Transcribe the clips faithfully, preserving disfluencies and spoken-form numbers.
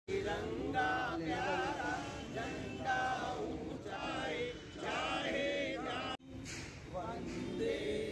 तिरंगा प्यारा झंडा ऊंचाए चाहे वंदे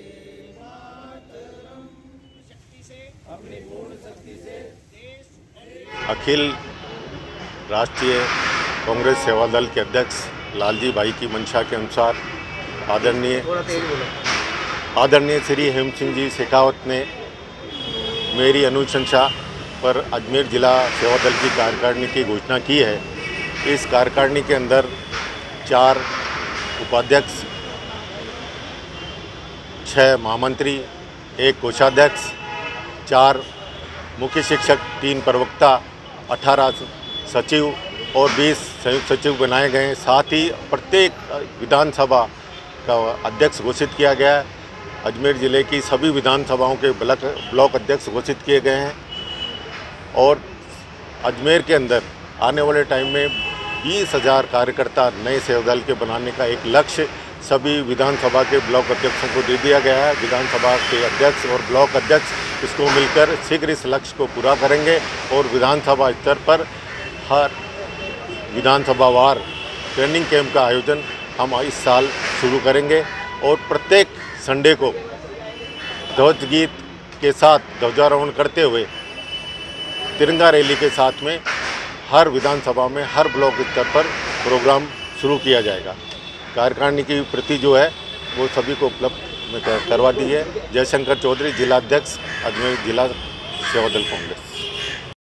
मातरम। शक्ति से, अपनी पूर्ण शक्ति से देश। अखिल राष्ट्रीय कांग्रेस सेवा दल के अध्यक्ष लालजी भाई की मंशा के अनुसार आदरणीय आदरणीय श्री हेम सिंह जी शेखावत ने मेरी अनुशंसा पर अजमेर जिला सेवा दल की कार्यकारिणी की घोषणा की है। इस कार्यकारिणी के अंदर चार उपाध्यक्ष, छः महामंत्री, एक कोषाध्यक्ष, चार मुख्य शिक्षक, तीन प्रवक्ता, अठारह सचिव और बीस संयुक्त सचिव बनाए गए हैं। साथ ही प्रत्येक विधानसभा का अध्यक्ष घोषित किया गया है। अजमेर ज़िले की सभी विधानसभाओं के ब्लॉक ब्लॉक अध्यक्ष घोषित किए गए हैं और अजमेर के अंदर आने वाले टाइम में बीस हज़ार कार्यकर्ता नए सेवा दल के बनाने का एक लक्ष्य सभी विधानसभा के ब्लॉक अध्यक्षों को दे दिया गया है। विधानसभा के अध्यक्ष और ब्लॉक अध्यक्ष इसको मिलकर शीघ्र इस लक्ष्य को पूरा करेंगे और विधानसभा स्तर पर हर विधानसभा वार ट्रेनिंग कैंप का आयोजन हम इस साल शुरू करेंगे और प्रत्येक संडे को ध्वज गीत के साथ ध्वजारोहण करते हुए तिरंगा रैली के साथ में हर विधानसभा में हर ब्लॉक स्तर पर प्रोग्राम शुरू किया जाएगा। कार्यकारिणी की प्रति जो है वो सभी को उपलब्ध में करवा दी है। जयशंकर चौधरी, जिला अध्यक्ष, अजमेर जिला सेवा दल कांग्रेस।